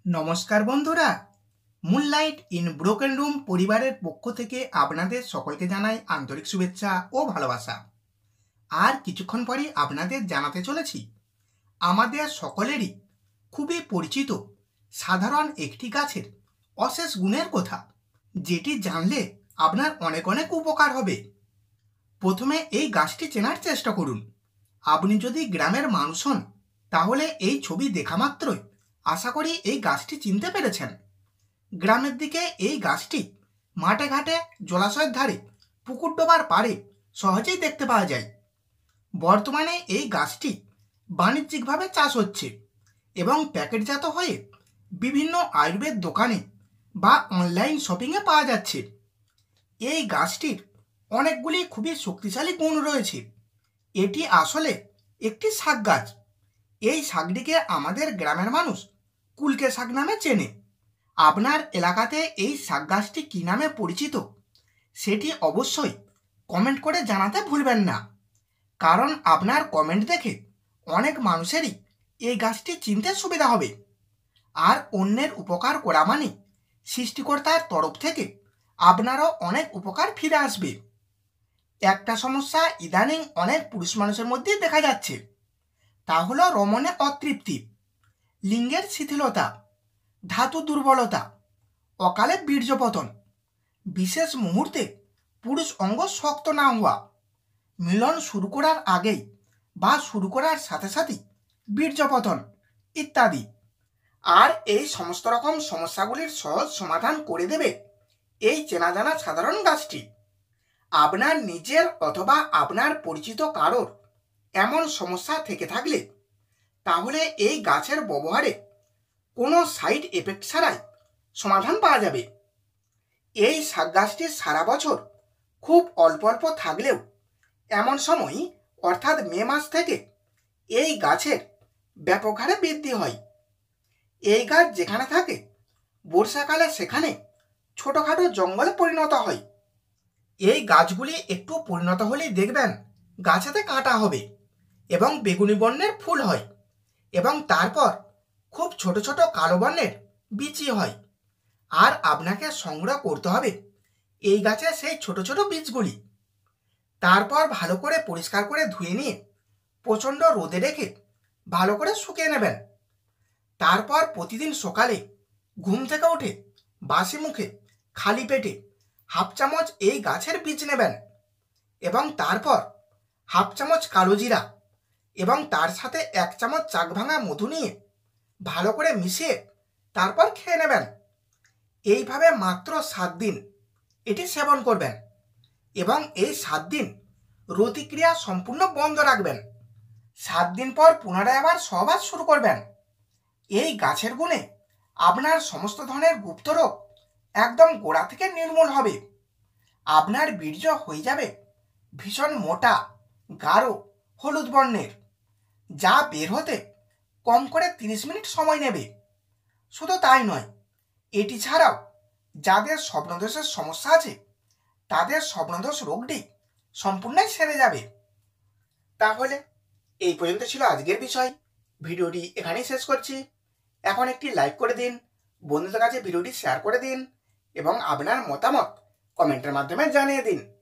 নমস্কার বন্ধুরা, moonlight in broken room পরিবারের পক্ষ থেকে আপনাদের সকলকে জানাই আন্তরিক শুভেচ্ছা ও ভালোবাসা। আর কিছুক্ষণ পরেই আপনাদের জানাতে চলেছি আমাদের সকলেরই খুবই পরিচিত সাধারণ একটি গাছের অশেষ গুণের কথা, যেটি জানলে আপনার অনেক অনেক উপকার হবে। প্রথমে এই গাছটি চেনার চেষ্টা করুন। আপনি যদি গ্রামের মানুষ হন তাহলে এই ছবি দেখা মাত্রই আশা করি এই গাছটি চিনতে পেরেছেন। গ্রামের দিকে এই গাছটি মাঠে ঘাটে, জলাশয়ের ধারে, পুকুর ডোবার পাড়ে সহজেই দেখতে পাওয়া যায়। বর্তমানে এই গাছটি বাণিজ্যিকভাবে চাষ হচ্ছে এবং প্যাকেটজাত হয়ে বিভিন্ন আয়ুর্বেদ দোকানে বা অনলাইন শপিংয়ে পাওয়া যাচ্ছে। এই গাছটির অনেকগুলি খুবই শক্তিশালী গুণ রয়েছে। এটি আসলে একটি শাক গাছ। এই শাকটিকে আমাদের গ্রামের মানুষ কুলকে শাক নামে চেনে। আপনার এলাকাতে এই শাক গাছটি কী নামে পরিচিত সেটি অবশ্যই কমেন্ট করে জানাতে ভুলবেন না, কারণ আপনার কমেন্ট দেখে অনেক মানুষেরই এই গাছটি চিনতে সুবিধা হবে। আর অন্যের উপকার করা মানে সৃষ্টিকর্তার তরফ থেকে আপনারও অনেক উপকার ফিরে আসবে। একটা সমস্যা ইদানিং অনেক পুরুষ মানুষের মধ্যে দেখা যাচ্ছে, তা হলো রমণে অতৃপ্তি, লিঙ্গের শিথিলতা, ধাতু দুর্বলতা, অকালে বীর্যপতন, বিশেষ মুহূর্তে পুরুষ অঙ্গ শক্ত না হওয়া, মিলন শুরু করার আগেই বা শুরু করার সাথে সাথেই বীর্যপতন ইত্যাদি। আর এই সমস্ত রকম সমস্যাগুলির সহজ সমাধান করে দেবে এই চেনা জানা সাধারণ গাছটি। আপনার নিজের অথবা আপনার পরিচিত কারোর এমন সমস্যা থেকে থাকলে তাহলে এই গাছের ব্যবহারে কোনো সাইড এফেক্ট ছাড়াই সমাধান পাওয়া যাবে। এই শাক গাছটি সারা বছর খুব অল্প অল্প থাকলেও এমন সময় অর্থাৎ মে মাস থেকে এই গাছের ব্যাপক হারে বৃদ্ধি হয়। এই গাছ যেখানে থাকে বর্ষাকালে সেখানে ছোটোখাটো জঙ্গলে পরিণত হয়। এই গাছগুলি একটু পরিণত হলেই দেখবেন গাছেতে কাঁটা হবে এবং বেগুনি বর্ণের ফুল হয় এবং তারপর খুব ছোট ছোট কালো বর্ণের বীচি হয়। আর আপনাকে সংগ্রহ করতে হবে এই গাছের সেই ছোট ছোট বীজগুলি। তারপর ভালো করে পরিষ্কার করে ধুয়ে নিয়ে প্রচণ্ড রোদে রেখে ভালো করে শুকিয়ে নেবেন। তারপর প্রতিদিন সকালে ঘুম থেকে উঠে বাসি মুখে খালি পেটে হাফ চামচ এই গাছের বীজ নেবেন এবং তারপর হাফ চামচ কালো জিরা এবং তার সাথে 1 চামচ চাক ভাঙা মধু নিয়ে ভালো করে মিশিয়ে তারপর খেয়ে নেবেন। এইভাবে মাত্র 7 দিন এটি সেবন করবেন এবং এই 7 দিন রতিক্রিয়া সম্পূর্ণ বন্ধ রাখবেন। 7 দিন পর পুনরায় আবার সহবাস শুরু করবেন। এই গাছের গুণে আপনার সমস্ত ধরনের গুপ্ত রোগ একদম গোড়া থেকে নির্মূল হবে। আপনার বীর্য হয়ে যাবে ভীষণ মোটা, গাঢ়, হলুদ বর্ণের, যা বের হতে কম করে 30 মিনিট সময় নেবে। শুধু তাই নয়, এটি ছাড়াও যাদের স্বপ্নদোষের সমস্যা আছে তাদের স্বপ্নদোষ রোগটি সম্পূর্ণই সেরে যাবে। তাহলে এই পর্যন্ত ছিল আজকের বিষয়। ভিডিওটি এখানেই শেষ করছি। এখন একটি লাইক করে দিন, বন্ধুদের কাছে ভিডিওটি শেয়ার করে দিন এবং আপনার মতামত কমেন্টের মাধ্যমে জানিয়ে দিন।